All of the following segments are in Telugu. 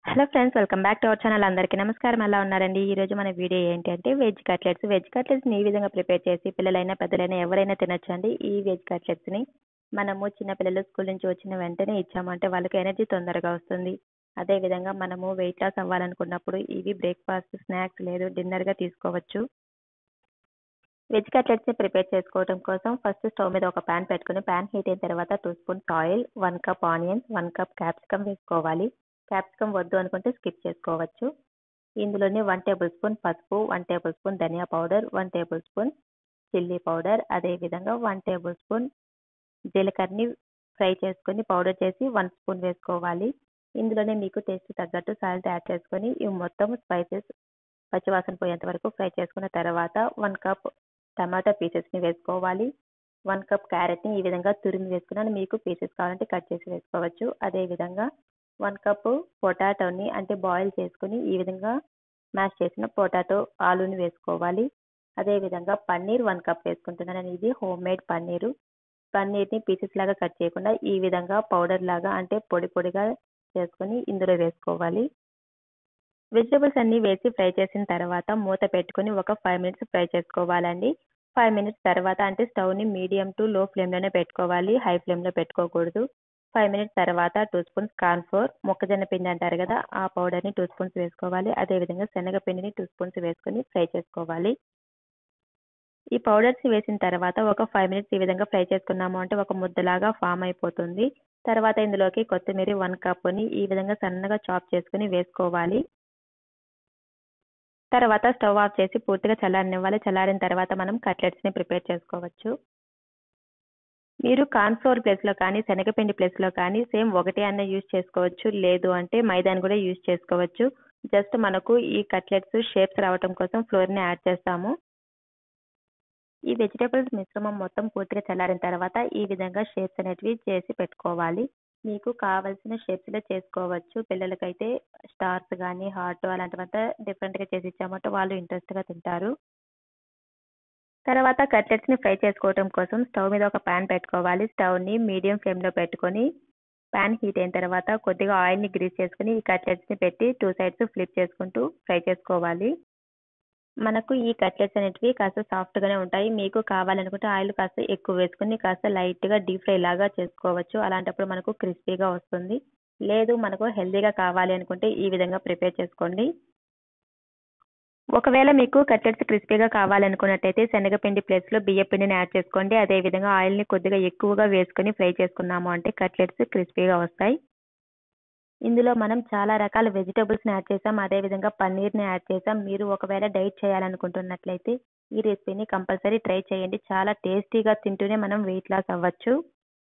Hello friends, welcome back to our channel. అందరికీ నమస్కారం. ఎలా ఉన్నారండి? ఈ రోజు మన వీడియో ఏంటి అంటే వెజ్ కట్లెట్స్. వెజ్ కట్లెట్స్ని ఈ విధంగా ప్రిపేర్ చేసి పిల్లలైనా పెద్దలైనా ఎవరైనా తినొచ్చండి. ఈ వెజ్ కట్లెట్స్ని మనము చిన్న పిల్లలు స్కూల్ నుంచి వచ్చిన వెంటనే ఇచ్చామంటే వాళ్ళకి ఎనర్జీ తొందరగా వస్తుంది. అదేవిధంగా మనము వెయిట్ లాస్ అవ్వాలనుకున్నప్పుడు ఇవి బ్రేక్ఫాస్ట్, స్నాక్స్ లేదు డిన్నర్గా తీసుకోవచ్చు. వెజ్ కట్లెట్స్ని ప్రిపేర్ చేసుకోవడం కోసం ఫస్ట్ స్టవ్ మీద ఒక ప్యాన్ పెట్టుకుని ప్యాన్ హీట్ అయిన తర్వాత 2 spoons oil, 1 cup onions, 1 cup capsicum వేసుకోవాలి. క్యాప్సికమ్ వద్దు అనుకుంటే స్కిప్ చేసుకోవచ్చు. ఇందులోనే 1 టేబుల్ స్పూన్ పసుపు, 1 టేబుల్ స్పూన్ ధనియా powder, 1 table spoon chilli powder, అదేవిధంగా 1 టేబుల్ స్పూన్ జీలకర్రని ఫ్రై చేసుకొని పౌడర్ చేసి 1 స్పూన్ వేసుకోవాలి. ఇందులోనే మీకు టేస్ట్ తగ్గట్టు సాల్ట్ యాడ్ చేసుకొని ఇవి మొత్తం స్పైసెస్ పచ్చివాసన పోయేంత వరకు ఫ్రై చేసుకున్న తర్వాత 1 కప్ టమాటా పీసెస్ని వేసుకోవాలి. 1 కప్ క్యారెట్ని ఈ విధంగా తురిమి వేసుకున్నాను. మీకు పీసెస్ కావాలంటే కట్ చేసి వేసుకోవచ్చు. అదేవిధంగా 1 కప్ పొటాటోని అంటే బాయిల్ చేసుకుని ఈ విధంగా మ్యాష్ చేసిన పొటాటో ఆలూని వేసుకోవాలి. అదేవిధంగా పన్నీర్ 1 కప్ వేసుకుంటున్నాను. ఇది హోమ్ మేడ్ పన్నీరు. పన్నీర్ని పీసెస్ లాగా కట్ చేయకుండా ఈ విధంగా పౌడర్ లాగా అంటే పొడి పొడిగా చేసుకుని ఇందులో వేసుకోవాలి. వెజిటబుల్స్ అన్నీ వేసి ఫ్రై చేసిన తర్వాత మూత పెట్టుకుని ఒక 5 మినిట్స్ ఫ్రై చేసుకోవాలండి. 5 మినిట్స్ తర్వాత అంటే స్టవ్ని మీడియం టు లో ఫ్లేమ్లోనే పెట్టుకోవాలి, హై ఫ్లేమ్లో పెట్టుకోకూడదు. 5 మినిట్స్ తర్వాత 2 స్పూన్స్ కార్న్ ఫ్లోర్, మొక్కజొన్న పిండి అంటారు కదా, ఆ పౌడర్ని 2 స్పూన్స్ వేసుకోవాలి. అదేవిధంగా శనగపిండిని 2 స్పూన్స్ వేసుకొని ఫ్రై చేసుకోవాలి. ఈ పౌడర్స్ వేసిన తర్వాత ఒక 5 మినిట్స్ ఈ విధంగా ఫ్రై చేసుకున్నాము అంటే ఒక ముద్దలాగా ఫామ్ అయిపోతుంది. తర్వాత ఇందులోకి కొత్తిమీర 1 కప్పుని ఈ విధంగా సన్నగా చాప్ చేసుకుని వేసుకోవాలి. తర్వాత స్టవ్ ఆఫ్ చేసి పూర్తిగా చల్లారనివ్వాలి. చల్లారిన తర్వాత మనం కట్లెట్స్ని ప్రిపేర్ చేసుకోవచ్చు. మీరు కార్న్ ఫ్లోర్ ప్లేస్లో కానీ శనగపిండి ప్లేస్లో కానీ సేమ్ ఒకటే అన్న యూజ్ చేసుకోవచ్చు. లేదు అంటే మైదాని కూడా యూజ్ చేసుకోవచ్చు. జస్ట్ మనకు ఈ కట్లెట్స్ షేప్స్ రావడం కోసం ఫ్లోర్ని యాడ్ చేస్తాము. ఈ వెజిటేబుల్స్ మిశ్రమం మొత్తం పూర్తిగా చల్లారిన తర్వాత ఈ విధంగా షేప్స్ అనేటివి చేసి పెట్టుకోవాలి. మీకు కావాల్సిన షేప్స్లో చేసుకోవచ్చు. పిల్లలకైతే స్టార్స్ కానీ హార్ట్ అలాంటివంతా డిఫరెంట్గా చేసి ఇచ్చామంటే వాళ్ళు ఇంట్రెస్ట్గా తింటారు. తర్వాత కట్లెట్స్ని ఫ్రై చేసుకోవడం కోసం స్టవ్ మీద ఒక ప్యాన్ పెట్టుకోవాలి. స్టవ్ని మీడియం ఫ్లేమ్లో పెట్టుకొని ప్యాన్ హీట్ అయిన తర్వాత కొద్దిగా ఆయిల్ని గ్రీస్ చేసుకుని ఈ కట్లెట్స్ని పెట్టి 2 సైడ్స్ ఫ్లిప్ చేసుకుంటూ ఫ్రై చేసుకోవాలి. మనకు ఈ కట్లెట్స్ అనేటివి కాస్త సాఫ్ట్గానే ఉంటాయి. మీకు కావాలనుకుంటే ఆయిల్ కాస్త ఎక్కువ వేసుకుని కాస్త లైట్గా డీప్ ఫ్రై లాగా చేసుకోవచ్చు. అలాంటప్పుడు మనకు క్రిస్పీగా వస్తుంది. లేదు మనకు హెల్తీగా కావాలి అనుకుంటే ఈ విధంగా ప్రిపేర్ చేసుకోండి. ఒకవేళ మీకు కట్లెట్స్ క్రిస్పీగా కావాలనుకున్నట్టయితే శనగపిండి ప్లేస్లో బియ్యపిండిని యాడ్ చేసుకోండి. అదేవిధంగా ఆయిల్ని కొద్దిగా ఎక్కువగా వేసుకొని ఫ్రై చేసుకున్నాము అంటే కట్లెట్స్ క్రిస్పీగా వస్తాయి. ఇందులో మనం చాలా రకాల వెజిటబుల్స్ని యాడ్ చేసాం. అదేవిధంగా పన్నీర్ని యాడ్ చేసాం. మీరు ఒకవేళ డైట్ చేయాలనుకుంటున్నట్లయితే ఈ రెసిపీని కంపల్సరీ ట్రై చేయండి. చాలా టేస్టీగా తింటూనే మనం వెయిట్ లాస్ అవ్వచ్చు.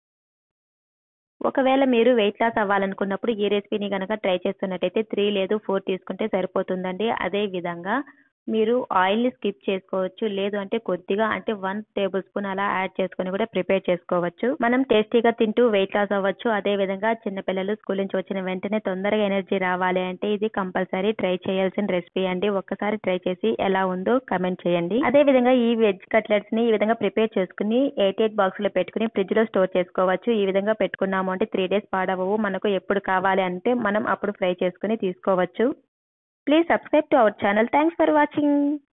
ఒకవేళ మీరు వెయిట్ లాస్ అవ్వాలనుకున్నప్పుడు ఈ రెసిపీని కనుక ట్రై చేస్తున్నట్టయితే 3 లేదు 4 తీసుకుంటే సరిపోతుందండి. అదేవిధంగా మీరు ఆయిల్ని స్కిప్ చేసుకోవచ్చు. లేదు అంటే కొద్దిగా అంటే 1 టేబుల్ స్పూన్ అలా యాడ్ చేసుకొని కూడా ప్రిపేర్ చేసుకోవచ్చు. మనం టేస్టీగా తింటూ వెయిట్ లాస్ అవ్వచ్చు. అదేవిధంగా చిన్నపిల్లలు స్కూల్ నుంచి వచ్చిన వెంటనే తొందరగా ఎనర్జీ రావాలి అంటే ఇది కంపల్సరీ ట్రై చేయాల్సిన రెసిపీ అండి. ఒక్కసారి ట్రై చేసి ఎలా ఉందో కమెంట్ చేయండి. అదేవిధంగా ఈ వెజ్ కట్లెట్స్ని ఈ విధంగా ప్రిపేర్ చేసుకుని 88 బాక్స్లో పెట్టుకుని ఫ్రిడ్జ్లో స్టోర్ చేసుకోవచ్చు. ఈ విధంగా పెట్టుకున్నాము అంటే 3 డేస్ పాడవవు. మనకు ఎప్పుడు కావాలి అంటే మనం అప్పుడు ఫ్రై చేసుకుని తీసుకోవచ్చు. Please subscribe to our channel. Thanks for watching.